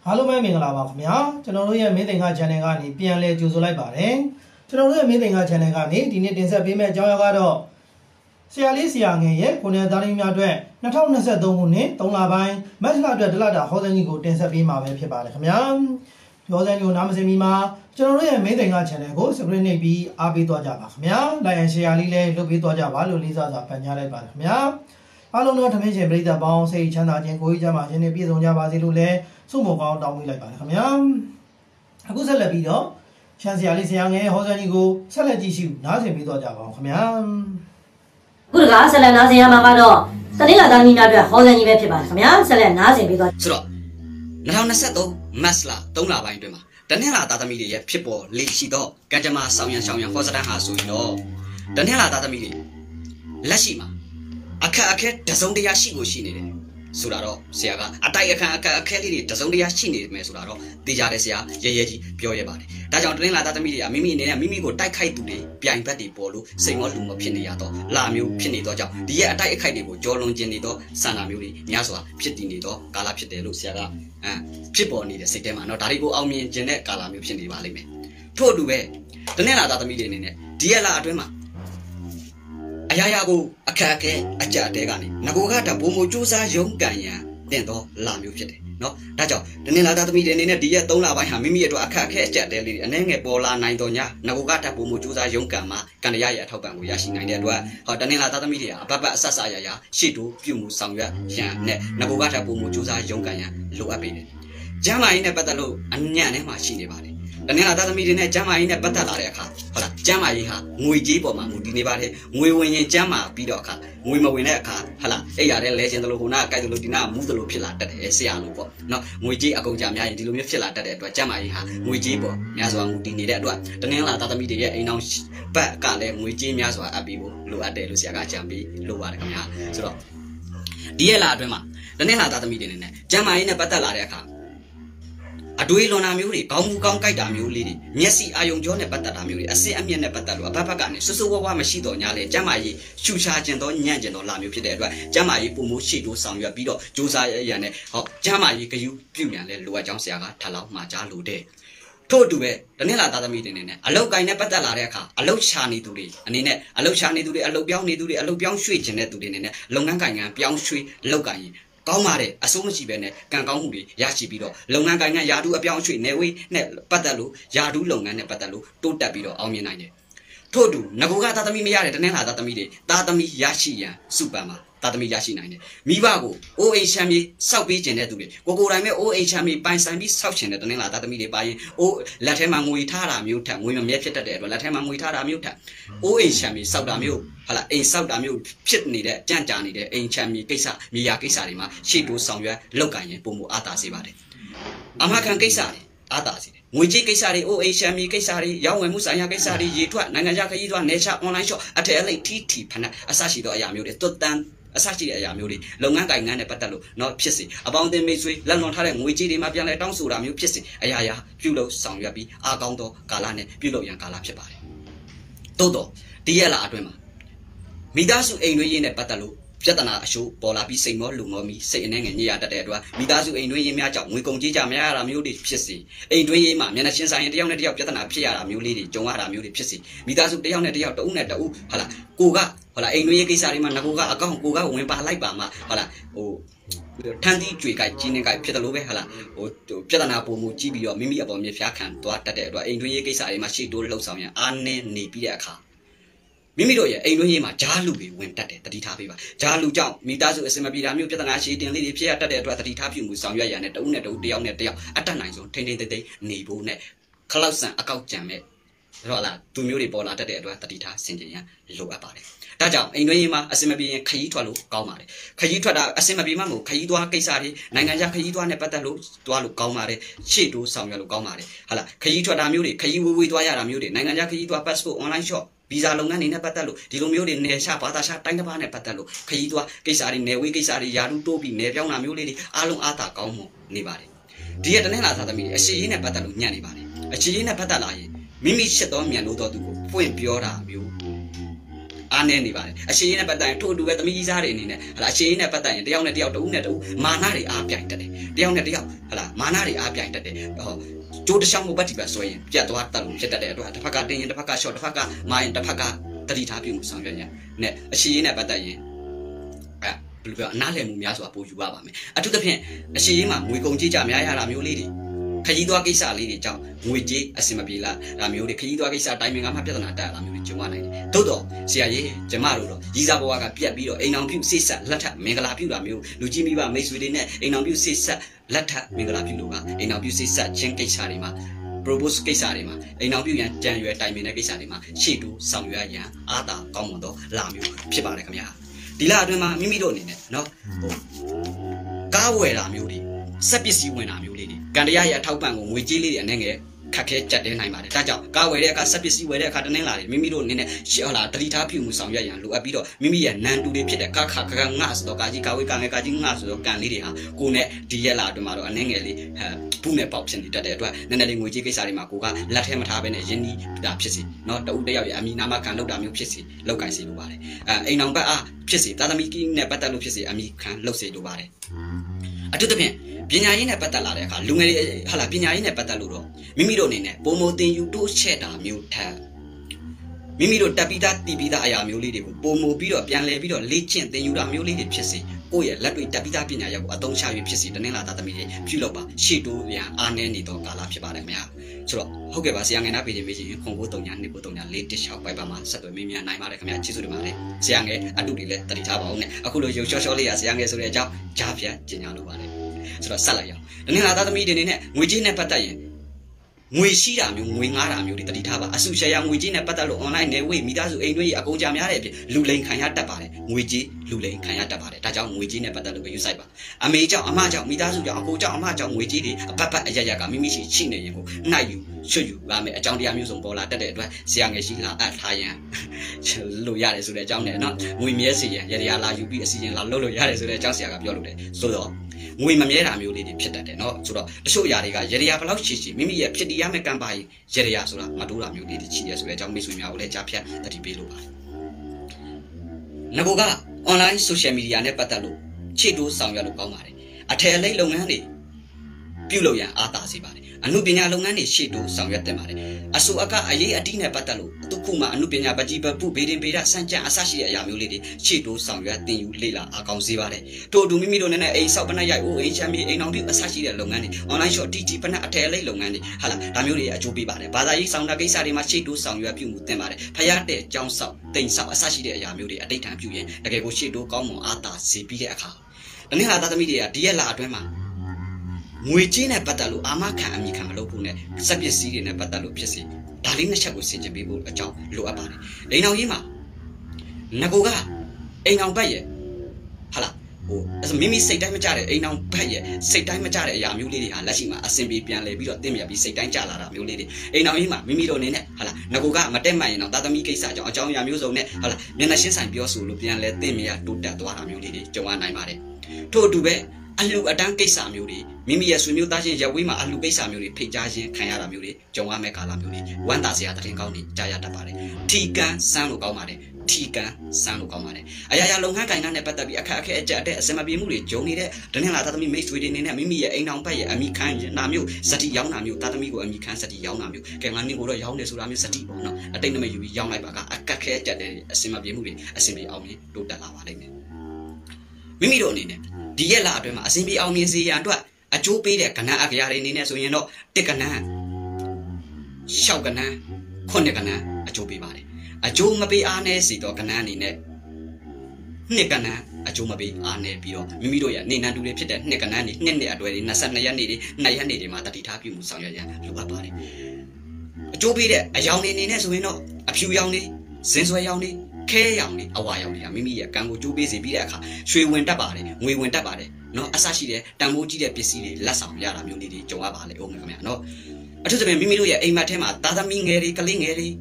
အားလုံးပဲမင်္ဂလာပါခင်ဗျာကျွန်တော်တို့ရဲ့မင်းသင်္ကာ channel ကနေပြန်လည်ကြိုဆိုလိုက်ပါတယ်ကျွန်တော်တို့ရဲ့မင်းသင်္ကာ channel ကနေဒီနေ့တင်ဆက်ပေးမယ့်အကြောင်းအရာကတော့ဆရာလေးဆရာငယ်ရဲ့ကိုနေသားလေးများအတွက်2023ခုနှစ်3လပိုင်းမတ်လအတွက်ဒလတာဟောစံကြီးကိုတင်ဆက်ပေးမှာပဲဖြစ်ပါတယ်ခင်ဗျာဟောစံကြီးကိုနားမစင်မီမှာကျွန်တော်တို့ရဲ့မင်းသင်္ကာ channel ကို subscribe နှိပ်ပြီးအားပေးသွားကြပါခင်ဗျာ like and share လေးလည်းလုပ်ပေးသွားကြပါလို့လေးစားစွာပန်ကြားလိုက်ပါတယ်ခင်ဗျာအားလုံးတော့ထမင်းရှင်ပရိသတ်ပေါင်းစိတ်ချမ်းသာခြင်းကိုယ်ကြီးချမ်းသာခြင်းနဲ့ပြည့်စုံကြပါစေလို့လည်းဆုမွန်ကောင်းတောင်းပေးလိုက်ပါတယ်ခင်ဗျာအခုဆက်လက်ပြီးတော့ရှမ်းဆရာလေးဆရာငယ်ဟောစံကြီးကိုဆက်လက်ကြည့်ရှုနားဆင်ပေးသွားကြပါအောင်ခင်ဗျာခုတကားဆက်လက်နားဆင်ရမှာကတော့တနင်္လာသားသမီးများအတွက်ဟောစံကြီးပဲဖြစ်ပါတယ်ခင်ဗျာဆက်လက်နားဆင်ပေးသွားဆိုတော့2023မတ်လ3လပိုင်းတွင်မှာတနင်္လာသားသမီးတွေရဲ့ဖြစ်ပေါ်လေ့ရှိသောကံကြမ္မာဆောင်ရန်ဆောင်ရန်ဟောစတန်းဟာဆိုရင်တော့တနင်္လာသားသမီးတွေလက်ရှိမှာအခက်အခဲတစုံတရာရှိကိုရှိနေတယ်ဆိုတာတော့ဆရာကအတိုက်အခက်လေးတွေတစုံတရာရှိနေမယ်ဆိုတာတော့သိကြတယ်ဆရာရဲရဲကြီးပြောရပါတယ်ဒါကြောင့်တနင်္လာသားသမီးတွေကမိမိအနေနဲ့မိမိကိုတိုက်ခိုက်သူတွေပြိုင်ဘက်တွေပေါ်လို့စိတ်မောလူမဖြစ်နေရတော့လာမျိုးဖြစ်နေတော့ကြောင့်ဒီရဲ့အတိုက်အခိုက်တွေကိုကြောလွန်ကျင်နေတော့ဆန္ဒမျိုးတွေများစွာဖြစ်တည်နေတော့ကာလဖြစ်တယ်လို့ဆရာကဖြစ်ပေါ်နေတဲ့စိတ်ထဲမှာတော့ဒါတွေကိုအောင်မြင်ခြင်းတဲ့ကာလမျိုးဖြစ်နေပါလိမ့်မယ်ထို့အတူပဲတနင်္လာသားသမီးတွေအနေနဲ့ဒီရဲ့လအတွင်းမှာအရာရာကိုအခက်အခဲအကြအတဲကနေငကိုကတဘုံမစူးစားရုံးကန်ရန်တင်တော့လာမျိုးဖြစ်တယ်နော်ဒါကြောင့်တနင်္လာသားသမီးတွေအနေနဲ့ဒီရက်3လပိုင်းဟာမိမိအတွက်အခက်အခဲအကြအတဲလေးတွေအနှဲငယ်ပေါ်လာနိုင်တော့ညာငကိုကတဘုံမစူးစားရုံးကန်မှာကံရရဲ့အထောက်ပံ့ကိုရရှိနိုင်တဲ့အတွက်ဟောတနင်္လာသားသမီးတွေဟာအပတ်အဆက်ဆက်ရရှေ့တိုးပြုမှုဆောင်ရွက်ရန်နဲ့ငကိုကတဘုံမစူးစားရုံးကန်ရန်လိုအပ်ပေတယ်ကျမ်းမာရေးနဲ့ပတ်သက်လို့အညံ့ထဲမှာရှိနေပါတယ်တနင်္လာသားသမီးတွေနဲ့ကျမ်းမာရေးနဲ့ပတ်သက်လာတဲ့အခါဟုတ်လားကျမ်းမာရေးဟာငွေကြေးပေါ်မှာမူတည်နေပါတယ်ငွေဝင်ရင်ကျမ်းမာပြီးတော့အခါငွေမဝင်တဲ့အခါဟုတ်လားအဲ့ရတဲ့လဲခြင်းတလို့ဟိုနာကြိုက်တလို့ဒီနာမူးတလို့ဖြစ်လာတတ်တယ်ဆရာလို့ပေါ့နော်ငွေကြေးအကုန်ကြများရင်ဒီလိုမျိုးဖြစ်လာတတ်တဲ့အတွက်ကျမ်းမာရေးဟာငွေကြေးပေါ်များစွာမူတည်နေတဲ့အတွက်တနင်္လာသားသမီးတွေရဲ့အိမ်အောင်ဘက်ကလည်းငွေကြေးများစွာအပ်ပြီးဖို့လိုအပ်တယ်လို့ဆရာကအကြံပေးလိုပါတယ်ခင်ဗျာဆိုတော့ဒီရက်လာအတွင်းမှာတနင်္လာသားသမီးတွေနဲ့ကျမ်းမာရေးနဲ့ပတ်သက်လာတဲ့အခါအတွေးလွန်တာမျိုးတွေကောင်းမှုကောင်းကြိုက်တာမျိုးလေးတွေမျက်စိအာယုံကြောနဲ့ပတ်သက်တာမျိုးတွေအစစ်အမြင့်နဲ့ပတ်သက်လို့အဘက်ကနေဆွဆွဝဝမရှိတော့ညာလေကျမ်းမာရေးရှူရှာခြင်းတော့ညံ့ခြင်းတော့လာမျိုးဖြစ်တဲ့အတွက်ကျမ်းမာရေးပုံမိုးရှိတိုးဆောင်ရွက်ပြီးတော့ကြိုးစားရတဲ့ဟောကျမ်းမာရေးဂရုပြုမြန်လဲလိုအပ်ကြောင်းဆရာကထပ်လောက်မှာကြားလို့တဲ့ထို့အတူပဲတနင်္လာသားသမီးတွေနဲ့အလောက်ကိုင်းနဲ့ပတ်သက်လာတဲ့အခါအလောက်ရှာနေသူတွေအနေနဲ့အလောက်ရှာနေသူတွေအလောက်ပြောင်းနေသူတွေအလောက်ပြောင်းရွှေ့ခြင်းတဲ့သူတွေနဲ့လုပ်ငန်းကိုင်ငံပြောင်းရွှေ့လောက်ကိုင်းကောင်းပါတယ်အစိုးမရှိပဲနဲ့ကံကောင်းမှုတွေရရှိပြီးတော့လုပ်ငန်းကိုင်ငံယာတုအပြောင်းအရွှေ့နေဝေးနဲ့ပတ်သက်လို့ယာတုလုပ်ငန်းနဲ့ပတ်သက်လို့တိုးတက်ပြီးတော့အောင်မြင်နိုင်တယ်ထို့အတူငကိုကသားသမီးမရတဲ့တနင်္လာသားသမီးတွေသားသမီးရရှိရန်စုပန်မှာသားသမီးရရှိနိုင်တယ်မိဘကိုအိုးအိမ်ချမ်းပြီးစောက်ပေးခြင်းတဲ့သူတွေကိုတိုင်မဲ့အိုးအိမ်ချမ်းပြီးပိုင်ဆိုင်ပြီးစောက်ခြင်းတဲ့တနင်္လာသားသမီးတွေပါရင်အိုးလက်ထဲမှာငွေထားတာမျိုးထက်ငွေမမြဲဖြစ်တတ်တဲ့အတွက်လက်ထဲမှာငွေထားတာမျိုးထက်အိုးအိမ်ချမ်းပြီးစောက်တာမျိုးဟာလာအိမ်စောက်တာမျိုးဖြစ်နေတဲ့ကြံ့ကြာနေတဲ့အိမ်ချမ်းပြီးကိစ္စမြေယာကိစ္စတွေမှာရှေ့တိုးဆောင်ရွက်လောက်ကန်ရင်ပုံမအားသာစေပါတယ်အမခံကိစ္စတွေအားသာစေတယ်ငွေကြေးကိစ္စတွေအိုးအိမ်ချမ်းပြီးကိစ္စတွေရောင်းဝယ်မှုဆိုင်ရာကိစ္စတွေရေထွက်နိုင်ငံခြားခရီးသွားနေချ online shop အထက်အလိပ်ထီဖဏအစရှိသောအရာမျိုးတွေတွတ်တန်းအစရှိတဲ့အရာမျိုးတွေလုပ်ငန်းကိုင်ငန်းနဲ့ပတ်သက်လို့เนาะဖြစ်စေအပေါင်းအသင်းမိတ်ဆွေလက်လွန်ထားတဲ့ငွေကြေးတွေမှာပြန်လဲတောင်းဆိုတာမျိုးဖြစ်စေအရာရာပြုလုပ်ဆောင်ရွက်ပြီးအားကောင်းသောကာလနဲ့ပြုလုပ်ရန်ကာလဖြစ်ပါတယ်။သို့တော့ဒီရက်လာအတွင်းမှာမိသားစုအိမ်တွင်းရေးနဲ့ပတ်သက်လို့ပြဿနာအရှိုးပေါ်လာပြီးစိတ်မောလူမောမီစိတ်အနေငယ်ညစ်ရတတ်တဲ့အတွက်မိသားစုအိမ်တွင်းရေးများကြောင့်ငွေကုန်ကြေးကြမရတာမျိုးတွေဖြစ်စေအိမ်တွင်းရေးမှာမျက်နှာချင်းဆိုင်ရင်တယောက်နဲ့တယောက်ပြဿနာဖြစ်ရတာမျိုးလေးတွေကြုံရတာမျိုးတွေဖြစ်စေမိသားစုတယောက်နဲ့တယောက်တဦးနဲ့တဦးဟာလားကိုကဟာလားအိမ်တွင်းရေးကိစ္စတွေမှာငကိုကအကောင့်ကိုကဝင်ပါလိုက်ပါမှာဟာလားဟိုထန်းသီးကြွေကြိုက်ကြီးနေကြိုက်ဖြစ်တယ်လို့ပဲဟာလားဟိုပြဿနာပုံမူကြည့်ပြီးတော့မိမိအပေါ်မြေဖျားခံသွားတတ်တဲ့အတွက်အိမ်တွင်းရေးကိစ္စတွေမှာရှေ့တိုးလှုပ်ဆောင်ရန်အားနည်းနေပြီးတဲ့အခါမိမိတို့ရဲ့အိမ်တွင်းရေးမှာဂျားလူတွေဝင်တက်တယ်တတိထားပေးပါဂျားလူကြောင့်မိသားစုအစင်မပြေတာမျိုးပြဿနာရှိတင်လေးတွေဖြစ်ရတတ်တဲ့အတွက်တတိထားပြုမှုဆောင်ရွက်ရတဲ့တဦးနဲ့တဦးတယောက်နဲ့တယောက်အတတ်နိုင်ဆုံးထိန်းထိန်းသိမ်းသိမ်းနေဖို့နဲ့ခလောက်ဆန်အကောက်ကြံမဲ့ဟုတ်လားသူမျိုးတွေပေါ်လာတတ်တဲ့အတွက်တတိထားဆင်ခြင်ရန်လိုအပ်ပါတယ်ဒါကြောင့်အိမ်တွင်းရေးမှာအစင်မပြေရင်ခရီးထွက်လို့ကောင်းပါတယ်ခရီးထွက်တာအစင်မပြေမှမဟုတ်ခရီးသွားကိစ္စတွေနိုင်ငံခြားခရီးသွားနဲ့ပတ်သက်လို့သွားလို့ကောင်းပါတယ်ရှေ့တိုးဆောင်ရွက်လို့ကောင်းပါတယ်ဟုတ်လားခရီးထွက်တာမျိုးတွေခရီးဝေးသွားရတာမျိုးတွေနိုင်ငံခြားခရီးသွား passport online shop ဗီဇာလုပ်ငန်းတွေနဲ့ပတ်သက်လို့ဒီလိုမျိုးတွေနယ်ရှာဘာသာရှာတိုင်းတစ်ပါးနဲ့ပတ်သက်လို့ခရီးသွားကိစ္စတွေနယ်ဝေးကိစ္စတွေယာတုတိုးပြီးနယ်ပြောင်းတာမျိုးလေးတွေအားလုံးအားသာကောင်းမှုနေပါတယ်ဒီရက်တနင်္လာသားသမီးအရှိရေးနဲ့ပတ်သက်လို့ညံ့နေပါတယ်အရှိရေးနဲ့ပတ်သက်လာရင်မိမိရှစ်တော်မြန်လို့တော်သူကိုဖွင့်ပြောတာမျိုးအားနည်းနေပါတယ်အရှိရင်နဲ့ပတ်သက်ရင်ထို့အတူပဲသမီးကြီးစားတွေအနေနဲ့ဟလာအရှိရင်နဲ့ပတ်သက်ရင်တယောက်နဲ့တယောက်တဦးနဲ့တဦးမာနတွေအားပြိုင်တတ်တယ်တယောက်နဲ့တယောက်ဟလာမာနတွေအားပြိုင်တတ်တယ်ဟောကျိုးတစ်ချောင်းကိုပတ်တီပဲဆိုရင်ပြတ်သွားတတ်လို့ဖြစ်တတ်တဲ့အတွက်တစ်ဖက်ကတင်းရင်တစ်ဖက်ကရှော့တစ်ဖက်ကမာရင်တစ်ဖက်ကတတိထားပြုမှုဆောင်ရွက်ရနဲ့အရှိရင်နဲ့ပတ်သက်ရင်ဘယ်လိုပြောအနားလည်မှုများစွာပို့ယူရပါမယ်အထူးသဖြင့်အရှိရင်မှာငွေကုန်ကြေးကြများရတာမျိုးလေးတွေခကြီးသွားကိစ္စလေးတွေကြောင့်ငွေကြေးအဆင်မပြေလားဒါမျိုးတွေခကြီးသွားကိစ္စတိုင်းပင်ကမှပြဿနာတက်လာမျိုးတွေကြုံရနိုင်တယ်သို့တော့ဆရာကြီးကျမတို့တော့ရီစာဘဝကပြက်ပြီးတော့အိမ်အောင်ပြုစိတ်ဆက်လက်ထပ်မင်္ဂလာပြုတာမျိုးလူကြီးမိဘမိတ်ဆွေတွေနဲ့အိမ်အောင်ပြုစိတ်ဆက်လက်ထပ်မင်္ဂလာပြုလို့ကအိမ်အောင်ပြုစိတ်ဆက်ချင်းကိစ္စတွေမှာ propose ကိစ္စတွေမှာအိမ်အောင်ပြုရန်ကြံရွယ်တိုင်ပင်တဲ့ကိစ္စတွေမှာရှေ့တူဆောင်ရွက်ရန်အားသာကောင်းမွန်သောလာမျိုးဖြစ်ပါတယ်ခင်ဗျာဒီလအတွင်းမှာမိမိတို့အနေနဲ့နော်ကားဝယ်တာမျိုးတွေစက်ပစ္စည်းဝင်တာမျိုးလေးတွေကံတရားရဲ့အထောက်ပံ့ကိုငွေကြေးလေးတွေအနေငယ်ခက်ခဲကြက်တဲနိုင်ပါတယ်ဒါကြောင့်ကားဝယ်တဲ့အခါစက်ပစ္စည်းဝယ်တဲ့အခါတနင်္လာတွေမိမိတို့အနေနဲ့ရှေ့ဟလာတတိထားပြုမှုဆောင်ရွက်ရန်လိုအပ်ပြီးတော့မိမိရဲ့နန်တူတွေဖြစ်တဲ့ကားခါကငါဆိုတော့ကာကြီးကာဝေးကာငယ်ကာကြီးငါဆိုတော့ကံလေးတွေဟာကိုယ်နဲ့ဒီရက်လာအတွင်းမှာတော့အနေငယ်လေးဘူးနဲ့ပေါက်ဖြစ်နေတတ်တဲ့အတွက်နည်းနည်းလေးငွေကြေးကိစ္စတွေမှာကိုကလက်ထဲမထားဘဲနဲ့ရင်းနှီးတာဖြစ်စီနော်တဦးတယောက်ရဲ့အမိနာမခံလောက်တာမျိုးဖြစ်စီလောက်ကင်စီလိုပါတယ်အိမ်အောင်ဘက်အားဖြစ်စီသာသမီကြီးနဲ့ပတ်သက်လို့ဖြစ်စီအမိခံလောက်စီလိုပါတယ်အထူးသဖြင့်ပညာရေးနဲ့ပတ်သက်လာတဲ့အခါလူငယ်တွေဟာလာပညာရေးနဲ့ပတ်သက်လို့တော့မိမိတို့အနေနဲ့ပုံမတင်ယူတိုးချက်တာမျိုးထက်မိမိတို့တက်ပြီးသားတည်ပြီးသားအရာမျိုးလေးတွေကိုပုံမပြီးတော့ပြန်လဲပြီးတော့လေ့ကျင့်သင်ယူတာမျိုးလေးတွေဖြစ်စေကိုယ့်ရဲ့လက်တွေ့တက်ပြီးသားပညာရပ်ကိုအသုံးချ၍ဖြစ်စေတနင်္လာသားသမီးတွေပြုလုပ်ပါရှေ့တိုးရန်အားနည်းနေသောကာလဖြစ်ပါတယ်ခင်ဗျာဆိုတော့ဟုတ်ကဲ့ပါဆရာငယ်နာပေးခြင်းမေးခြင်းခွန်ကို3ည2ကို3ည4တစ်6ပိုက်ပါမှာဆက်သွယ်မေးမြန်းနိုင်ပါတယ်ခင်ဗျာကျေးဇူးတင်ပါတယ်ဆရာငယ်အတူတူလည်းတတိထားပါဦးနဲ့အခုလိုရုပ်ရှော့လေးရဆရာငယ်ဆိုတဲ့အကြောင်းကြားဖြတ်ကျင်ညာလိုပါတယ်ဆိုတော့ဆက်လိုက်ရအောင်တနင်္လာသားသမီးတွေအနေနဲ့ငွေကြေးနဲ့ပတ်သက်ရင်ငွေရှိတာမျိုးငွေငားတာမျိုးတွေတတိထားပါအစုရှယ်ယာငွေကြေးနဲ့ပတ်သက်လို့ online နယ်ဝေးမိသားစုအိမ်တွေအကုန်ကြများတဲ့အပြင်လူလိမ်ခံရတတ်ပါတယ်ငွေကြေးလူလိမ်ခံရတတ်ပါတယ်ဒါကြောင့်ငွေကြေးနဲ့ပတ်သက်လို့ပဲယူဆိုင်ပါအမေကြောင့်အမကြောင့်မိသားစုကြောင့်အကိုကြောင့်အမကြောင့်ငွေကြေးတွေအပတ်ပတ်အရရကမိမိရှိနေရင်ကိုနှိုက်ယူချွတ်ယူရမယ်အကြောင်းတရားမျိုးစုံပေါ်လာတတ်တဲ့အတွက်ဆရာငယ်ရှိလာအပ်ထားရန်လို့ရတယ်ဆိုတဲ့အကြောင်းနဲ့နော်ငွေမြဲစီရန်ရရလာယူပြီးအစီရင်လာလုပ်လို့ရတယ်ဆိုတဲ့အကြောင်းဆရာကပြောလို့တယ်ဆိုတော့ငွေမမြဲတာမျိုးလေးတွေဖြစ်တတ်တယ်နော်ဆိုတော့တချို့အရာတွေကရရဘလောက်ရှိမိမိရဲ့ဖြစ်တည်ရမယ့်ကံပါရရဆိုတာမတိုးတာမျိုးလေးတွေရှိရဆိုတဲ့အကြောင်းမိတ်ဆွေများကိုလည်းကြားဖြတ်တတိပေးလို့ပါတယ်ငါက online social media နဲ့ပတ်သက်လို့ခြေတိုးဆောင်ရွက်လို့ကောင်းပါတယ်အထည်အလိပ်လုပ်ငန်းတွေပြုလုပ်ရန်အားသာစေပါတယ်အမှုပညာလုပ်ငန်းတွေရှေ့တိုးဆောင်ရွက်တင်ပါတယ်အဆိုအကအရေးအတိနဲ့ပတ်သက်လို့သူခုမှအမှုပညာပကြီးပပုဘေးတင်ပေရစံကြံအဆရှိတဲ့အရာမျိုးလေးတွေရှေ့တိုးဆောင်ရွက်တင်ယူလေ့လာအကောင်စေပါတယ်တို့အတူမိမိတို့နဲ့အိမ်ဆောက်ပနက်ရိုက်အိုးအိမ်ချမ်းမြေအိမ်အောင်ပြုအဆရှိတဲ့လုပ်ငန်းတွေ online shop TG ပနက်အထည်အလိပ်လုပ်ငန်းတွေဟာလားဒါမျိုးတွေအကျိုးပေးပါတယ်ဘာသာရေးဆောင်တာကိစ္စတွေမှာရှေ့တိုးဆောင်ရွက်ပြုမှုတင်ပါတယ်ဖျားတဲ့ကြောင်းဆောက်တိမ်ဆောက်အဆရှိတဲ့အရာမျိုးတွေအတိတ်ထံပြုရင်တကယ်ကိုရှေ့တိုးကောင်းမွန်အားသာစေပြီးတဲ့အခါတနင်္လာသားသမီးတွေကဒီရက်လာအတွင်းမှာငွေကြေးနဲ့ပတ်သက်လို့အာမခံအမိခံမလုပ်ဖို့နဲ့စက်ပစ္စည်းတွေနဲ့ပတ်သက်လို့ဖြစ်စီဒါလေးနှစ်ချက်ကိုဆင်ခြင်ပေးဖို့အကြောင်းလိုအပ်ပါတယ်အိမ်အောင်ကြီးမှာငကိုကအိမ်အောင်ဘက်ရဲ့ဟာလားမိမိစိတ်တိုင်းမကြတဲ့အိမ်အောင်ဘက်ရဲ့စိတ်တိုင်းမကြတဲ့အရာမျိုးလေးတွေဟာလက်ရှိမှာအဆင်ပြေပြန်လဲပြီးတော့တင့်မြတ်ပြီးစိတ်တိုင်းကြလာတာမျိုးလေးတွေအိမ်အောင်ကြီးမှာမိမိတို့အနေနဲ့ဟာလားငကိုကမတက်မှန်ရင်တော့သာသမီကိစ္စကြောင့်အကြောင်းအရာမျိုးစုံနဲ့ဟာလားမျက်နှာရှင်းဆိုင်ပြောဆိုလို့ပြန်လဲတင့်မြတ်တိုးတက်သွားတာမျိုးလေးတွေကြုံရနိုင်ပါတယ်ထို့အတူပဲအလှအတန်းကိစ္စမျိုးတွေမိမိရဲ့ဆွေမျိုးသားချင်းရဝေးမှာအလှကိစ္စမျိုးတွေဖိတ်ကြားခြင်းခံရတာမျိုးတွေကြုံရမယ့်ကာလမျိုးတွေဝမ်းသာစရာတရင်ကောင်းတွေကြားရတတ်ပါတယ်ထီကန်စမ်းလို့ကောင်းပါတယ်ထီကန်စမ်းလို့ကောင်းပါတယ်အရာရာလုပ်ငန်းကိုင်တာနဲ့ပတ်သက်ပြီးအခက်အခဲအကျက်တဲ့အစမပြေမှုတွေဂျုံနေတဲ့ဒနင်လာသားသမီးမိတ်ဆွေတွေနေနဲ့မိမိရဲ့အိမ်အောင်ဘက်ရဲ့အမိခံနာမျိုးစတိရောင်းတာမျိုးသားသမီးကိုအမိခံစတိရောင်းတာမျိုးကဲငါနင်းကိုတော့ရောင်းတယ်ဆိုတာမျိုးစတိပေါ့နော်အတိတ်နမိတ်ယူပြီးရောင်းလိုက်ပါကအခက်အခဲအကျက်တဲ့အစမပြေမှုတွေအစင်ပြေအောင်ပြီးတိုးတက်လာပါလိမ့်မယ်မိမိတို့အနေနဲ့ဒီရက်လာအတွင်းမှာအစဉ်ပြေအောင်မြင်စေရန်အတွက်အကျိုးပေးတဲ့ကဏ္ဍအကြရာတွေအနေနဲ့ဆိုရင်တော့တစ်ကဏ္ဍရှောက်ကဏ္ဍခုနှစ်ကဏ္ဍအကျိုးပေးပါတယ်အကျိုးမပေးအားနည်းစေတော့ကဏ္ဍအနေနဲ့နှစ်ကဏ္ဍအကျိုးမပေးအားနည်းပြီးတော့မိမိတို့ရဲ့နေနံတူတွေဖြစ်တဲ့နှစ်ကဏ္ဍတွေနှစ်အတွဲတွေ22ရက်နေ့တွေ2ရက်နေ့တွေမှာတတိထားပြုမှုဆောင်ရွက်ရန်လိုအပ်ပါတယ်အကျိုးပေးတဲ့အယောင်တွေအနေနဲ့ဆိုရင်တော့အဖြူရောင်တွေဇင်းဆွဲရောင်တွေခဲရောင်တွေအဝါရောင်တွေကမိမိရဲ့ကံကိုကျိုးပေးစေပြီးတဲ့အခါရွှေဝင်တတ်ပါတယ်ငွေဝင်တတ်ပါတယ်နော်အဆရှိတဲ့တန်ဖိုးကြီးတဲ့ပစ္စည်းတွေလက်ဆောင်ရတာမျိုးလေးတွေကြုံရပါလေဦးမယ်ခင်ဗျာနော်အထူးသဖြင့်မိမိတို့ရဲ့အိမ်မက်ထဲမှာသားသမီးငယ်တွေကလေးငယ်တွေ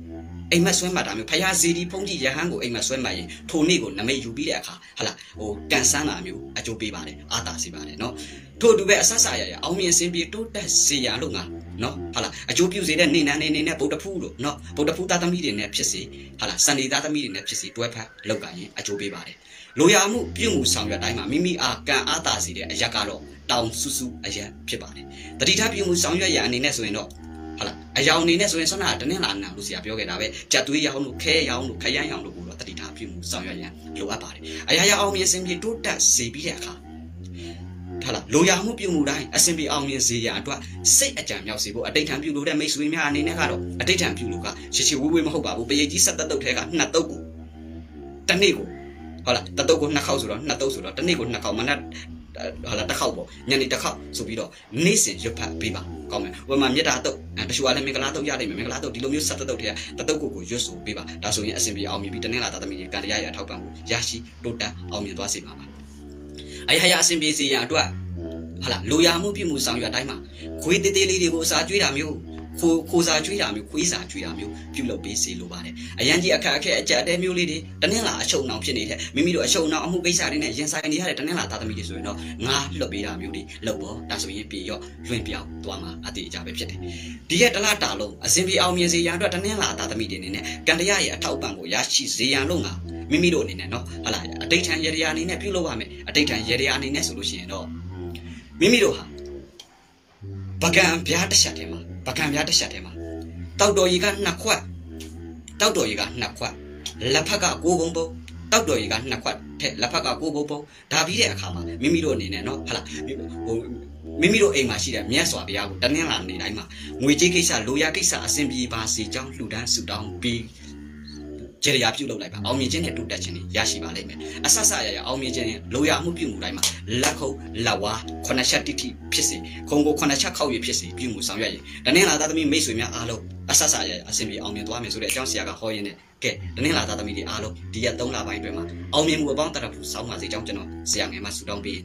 အိမ်မက်ဆွဲမှတ်တာမျိုးဖယားဇီဒီဖုန်ကြီးရဟန်းကိုအိမ်မက်ဆွဲမှတ်ရင်ထိုနေ့ကိုနမိတ်ယူပြီးတဲ့အခါဟလာဟိုကန်ဆန်းတာမျိုးအကျိုးပေးပါတယ်အာသာစီပါတယ်နော်ထို့အတူပဲအဆက်ဆက်ရရအောင်မြင်စင်ပြေတိုးတက်စေရလို့ငါနော်ဟလာအကျိုးပြုစေတဲ့နေနန်းနေနဲ့ဗုဒ္ဓဖူးလို့နော်ဗုဒ္ဓဖူးသားသမီးတွေနဲ့ဖြစ်စေဟလာစန္ဒီသားသမီးတွေနဲ့ဖြစ်စေတွဲဖက်လောက်ကရင်အကျိုးပေးပါတယ်လိုရာမှုပြုမှုဆောင်ရွက်တိုင်းမှာမိမိအားကံအာသာစီတဲ့အရက်ကတော့တောင်စုစုအရက်ဖြစ်ပါတယ်တတိထပြုမှုဆောင်ရွက်ရအနေနဲ့ဆိုရင်တော့ဟုတ်လားအယောင်အနေနဲ့ဆိုရင်ဆွမ်းနာတနင်္လာနာလို့ဆရာပြောခဲ့တာပဲကြက်သွေးရောင်လို့ခဲရောင်လို့ခရမ်းရောင်လို့ကိုတော့တတိထားပြုမှုဆောင်ရွက်ရန်လိုအပ်ပါတယ်အရာရာအောင်မြင်စင်ပြေတိုးတက်စေပြီးတဲ့အခါဟုတ်လားလိုရာမှုပြုမှုတိုင်းအစင်ပြေအောင်မြင်စေရန်အတွက်စိတ်အကြံမြောက်စေဖို့အတိတ်ထံပြုလို့တဲ့မိတ်ဆွေများအနေနဲ့ကတော့အတိတ်ထံပြုလို့ကရှရှိဝေးဝေးမဟုတ်ပါဘူးပရိတ်ကြီးဆက်သက်တုတ်ထဲကနှစ်တုတ်ကိုတနေ့ကိုဟုတ်လားတတုတ်ကိုနှစ်ခေါက်ဆိုတော့နှစ်တုတ်ဆိုတော့တနေ့ကိုနှစ်ခေါက်မနက်ဟာလာတစ်ခေါက်ပေါ့ညနေတစ်ခေါက်ဆိုပြီးတော့နေ့စဉ်ရွတ်ဖတ်ပေးပါကောင်းမယ်ဝယ်မှာမြတ်တာတုတ်တချို့ကလည်းမင်္ဂလာတုတ်ရနိုင်မယ်မင်္ဂလာတုတ်ဒီလိုမျိုးဆက်တုတ်တွေကတတုတ်ကိုရွတ်ဆိုပေးပါဒါဆိုရင်အဆင်ပြေအောင်မြင်ပြီးတနေ့လာသားသမီးကံတရားရထောက်ပံ့မှုရရှိတိုးတက်အောင်မြင်သွားစေပါပါအရာအဆင်ပြေစေရန်အတွက်ဟာလာလိုရာမှုပြုမှုဆောင်ရွက်တိုင်းမှာခွေးတေးသေးလေးတွေကိုအစာကျွေးတာမျိုးခိုးစာကျွေးတာမျိုးခွေးစာကျွေးတာမျိုးပြုလုပ်ပေးစေလိုပါတယ်အရန်ကြီးအခက်အခဲအကြက်အတဲမျိုးလေးတွေတနင်္လာအချုံအောင်ဖြစ်နေတဲ့မိမိတို့အချုံအောင်အမှုကိစ္စတွေနဲ့ရင်ဆိုင်နေရတဲ့တနင်္လာသားသမီးတွေဆိုရင်တော့ငါလွတ်ပေးတာမျိုးတွေလုပ်ပေါ့ဒါဆိုရင်ပြေရောလွင့်ပြောင်းသွားမှာအတေအကြပဲဖြစ်တယ်ဒီရက်တလားတာလုံးအစဉ်ပြေအောင်မြင်စေရန်အတွက်တနင်္လာသားသမီးတွေအနေနဲ့ကံတရားရဲ့အထောက်ပံ့ကိုရရှိစေရန်လို့ငါမိမိတို့အနေနဲ့နော်ဟလာအတိတ်ထံရေရာအနေနဲ့ပြုလုပ်ရမယ်အတိတ်ထံရေရာအနေနဲ့ဆိုလို့ရှိရင်တော့မိမိတို့ဟာပကံပြားတစ်ချက်တည်းမှာပကံပြားတစ်ချက်တည်းမှာတောက်တော်ကြီးကနှစ်ခွက်တောက်တော်ကြီးကနှစ်ခွက်လက်ဖက်ကကိုးပုံပုံတောက်တော်ကြီးကနှစ်ခွက်ထဲလက်ဖက်ကကိုးပုံပုံဒါပြီးတဲ့အခါမှာမိမိတို့အနေနဲ့နော်ဟလာဟိုမိမိတို့အိမ်မှာရှိတဲ့မြတ်စွာဘုရားကိုတနင်္လာနေ့တိုင်းမှာငွေကြေးကိစ္စလိုရာကိစ္စအစဉ်ပြေပါစေကြောင်းလှူဒန်းဆုတောင်းပြီးကျေရပြုလုပ်လိုက်ပါအောင်မြင်ခြင်းနဲ့တိုးတက်ခြင်းတွေရရှိပါလိမ့်မယ်အဆဆရရအောင်မြင်ခြင်းနဲ့လိုရာမှုပြုမှုတိုင်းမှာလက်ခုပ်လက်ဝါးခုနှစ်ချက်တိတိဖြစ်စေခုံကိုခုနှစ်ချက်ခောက်ရဖြစ်စေပြုမှုဆောင်ရွက်ရင်တနင်္လာသားသမီးမိတ်ဆွေများအားလုံးအဆဆရရအစဉ်ပြေအောင်မြင်သွားမယ်ဆိုတဲ့အကြောင်းဆရာကဟောရင်းနဲ့ကဲတနင်္လာသားသမီးတွေအားလုံးဒီရက်3လပိုင်းအတွင်းမှာအောင်မြင်မှုအပေါင်းတရဖူဆောင်းပါစေကြောင်းကျွန်တော်ဆရာငယ်မှဆုတောင်းပေး